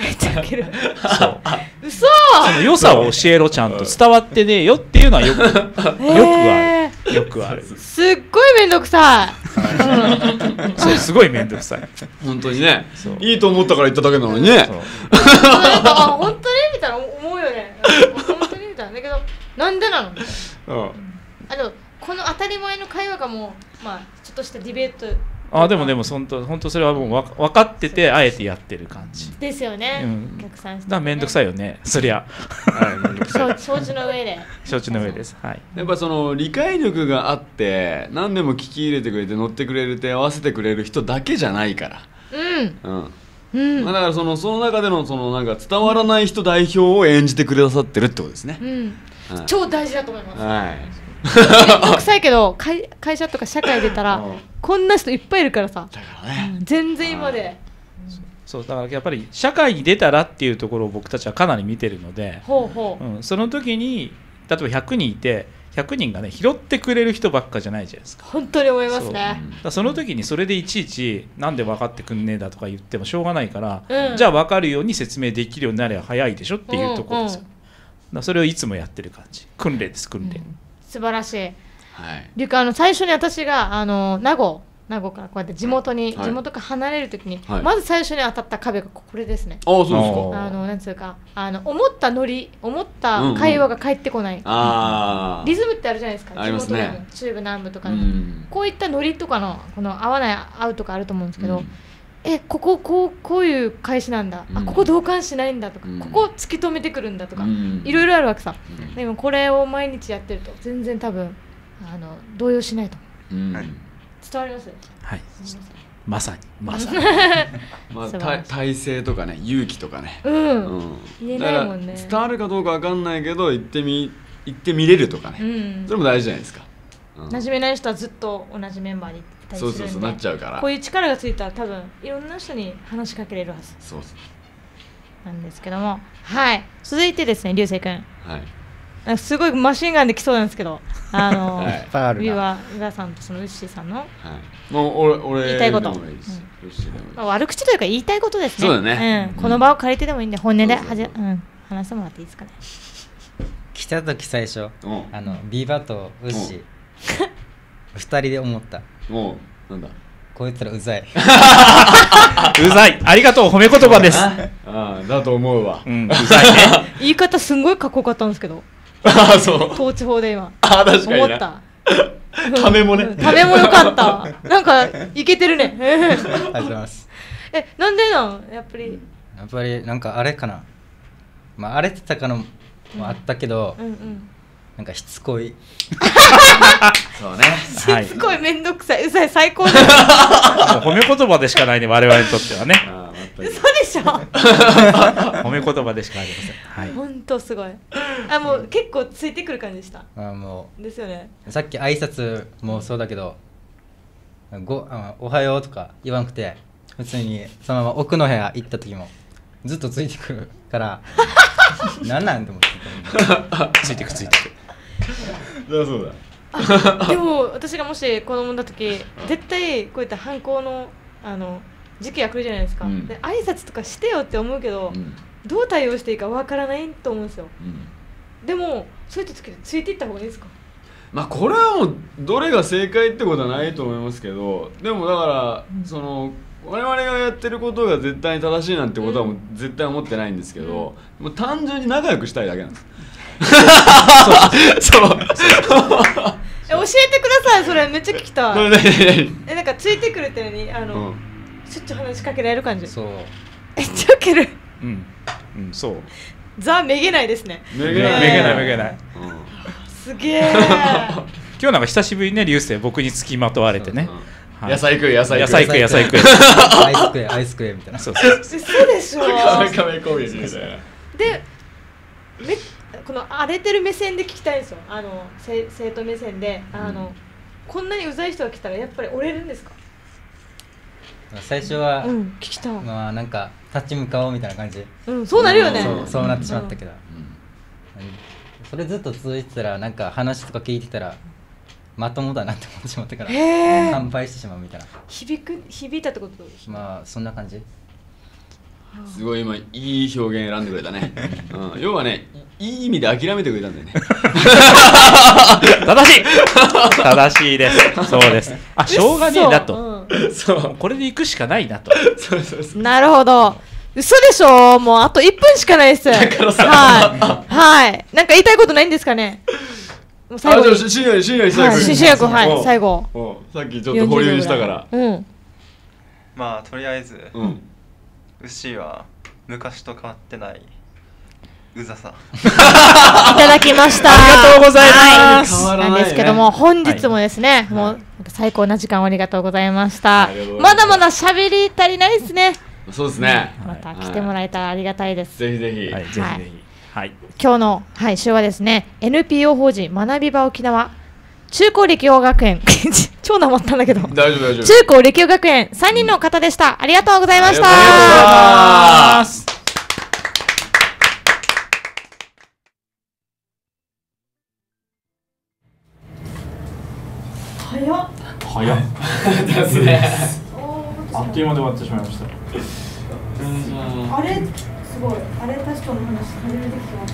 嘘。 その良さを教えろ、ちゃんと伝わってねえよっていうのはよくある。 すっごいめんどくさい。そう、すごいめんどくさい。 本当にね。いいと思ったから言っただけなのにね。 なんか本当にみたいな思うよね。本当にみたいなだけど、なんでなの？この当たり前の会話がもうまあちょっとしたディベート。 でも本当それはもう分かっててあえてやってる感じですよね。逆算して。 だからめんどくさいよね、そりゃ。 承知の上で。 承知の上です。はい。 やっぱその理解力があって何でも聞き入れてくれて乗ってくれて合わせてくれる人だけじゃないから。だからその中でのなんか伝わらない人代表を演じてくださってるってことですね。 超大事だと思います。 はい。 めんどくさいけど会社とか社会出たらこんな人いっぱいいるからさ。 だからね。 全然今で。 そうだからやっぱり社会に出たらっていうところを僕たちはかなり見てるので、その時に例えば100人いて100人がね拾ってくれる人ばっかじゃないじゃないですか。 本当に思いますね。 その時にそれでいちいちなんで分かってくんねえだとか言ってもしょうがないから、じゃあ分かるように説明できるようになれば早いでしょっていうところですよ。それをいつもやってる感じ。訓練です、訓練。 素晴らしい。りゅうくん、最初に私が名護からこうやって地元から離れるときに、まず最初に当たった壁がこれですね。 そうですか。 なんつうか思った会話が返ってこない。リズムってあるじゃないですか。地元でも中部南部とかでもこういったノリとかのこの合うとかあると思うんですけど、こういう返しなんだ、ここ同感しないんだとか、ここ突き止めてくるんだとか、いろいろあるわけさ。でもこれを毎日やってると全然多分動揺しないと思う。伝わります？ はい。まさに。体勢とかね、勇気とかね。 言えないもんね。 伝わるかどうかわかんないけど言ってみれるとかね。それも大事じゃないですか。 馴染めない人はずっと同じメンバーにいたりするんで。 そうなっちゃうから。 こういう力がついたら多分いろんな人に話しかけれるはず。なんですけども、はい。続いてですね、流星くん。 すごいマシンガンで来そうなんですけど、ウィワさんとそのウッシーさんの、 もう俺言いたいこと、悪口というか言いたいことですね。 そうだね。 この場を借りてでもいいんで本音で話してもらっていいですかね。 来た時最初ビーバーとウッシー2人で思った。 もうなんだ。 こいつらうざい。 うざい。ありがとう、褒め言葉です。 だと思うわ。 うざいね。 言い方すんごいかっこよかったんですけど。 そう。 統治法で今。 確かに。 思った。 ためもね。 ためもよかった。なんかいけてるね。 ありがとうございます。 なんでなんやっぱりなんかあれかな。まあ荒れてたかのもあったけど。なんかしつこい。 そうね。 しつこい、めんどくさい、うざい、最高だ。 褒め言葉でしかないね、我々にとってはね。 嘘でしょ。 褒め言葉でしかありません。 本当すごい。もう結構ついてくる感じでした。 もう。ですよね。 さっき挨拶もそうだけど、おはようとか言わなくて、普通にそのまま奥の部屋行った時もずっとついてくるから、なんなんて思って。 ついてく。 そうだ。でも私がもし子供だ時、絶対こういった反抗の時期が来るじゃないですか。で挨拶とかしてよって思うけど、どう対応していいかわからないと思うんですよ。でもそういった時ついていった方がいいですか？ まあこれはもうどれが正解ってことはないと思いますけど、でもだからその我々がやってることが絶対に正しいなんてことはもう絶対思ってないんですけど、もう単純に仲良くしたいだけなんです。そう。教えてください、それめっちゃ聞きたい。なんかついてくるってのにしょっちゅう話しかけられる感じ。 そう。 ちょける。 そう。 ザめげないですね。 めげない。 すげえ。 今日なんか久しぶりにね、流星僕に付きまとわれてね。 野菜食え。 アイス食えみたいな。 嘘でしょ。 カメ攻撃みたいな。 で、この荒れてる目線で聞きたいんですよ。生徒目線でこんなにうざい人が来たらやっぱり折れるんですか？ 最初は聞きたい。 まあなんか立ち向かおうみたいな感じ。 そうなるよね。 そうなってしまったけど。それずっと続いてたらなんか話とか聞いてたらまともだなって思ってしまったから乾杯してしまうみたいな。 響いたってこと？ まあそんな感じ。 すごい今いい表現選んでくれたね。要はね、いい意味で諦めてくれたんだよね。 正しいです。そうです。しょうがねえなと。これで行くしかないなと。 なるほど。嘘でしょ。もうあと1分しかないです。はい。なんか言いたいことないんですかね。 最後に深夜最後。 さっきちょっと保留にしたから。 まあとりあえずウッシーは昔と変わってないうざさいただきました。 ありがとうございます。 なんですけども本日もですね、もう最高な時間をありがとうございました。まだまだ喋り足りないですね。 そうですね。 また来てもらえたらありがたいです。 ぜひぜひ。 今日の週はですね、 NPO 法人学び場沖縄中高歴応学園超なまったんだけど、 大丈夫中高歴応学園3人の方でした。ありがとうございました。 早っですね。あっという間で終わってしまいました。 あれすごい、あれた人の話初めて聞きました。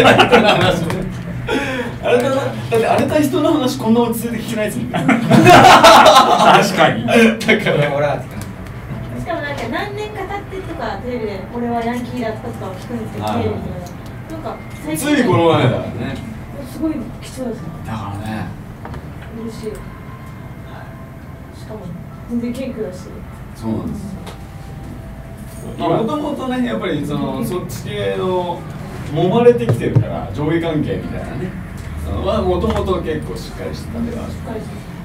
あれた人の話こんな落ち着いて聞けないですもん。確かに。 だから俺はしかもなんか何年か経ってとかテレビで俺はヤンキーだったとかを聞くんですけど、テレビでなんか最近ついこの前だからね。 すごい貴重ですね。 だからね。 嬉しい。しかも全然謙虚だし。 そうなんです。もともとね、やっぱりそっち系の揉まれてきてるから上下関係みたいなね。もともと結構しっかりしてたんでは。